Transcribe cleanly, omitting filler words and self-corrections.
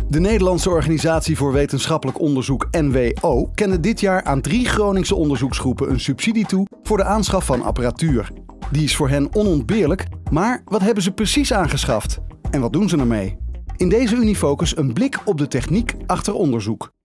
De Nederlandse Organisatie voor Wetenschappelijk Onderzoek NWO kende dit jaar aan 3 Groningse onderzoeksgroepen een subsidie toe voor de aanschaf van apparatuur. Die is voor hen onontbeerlijk, maar wat hebben ze precies aangeschaft? En wat doen ze ermee? In deze Unifocus een blik op de techniek achter onderzoek.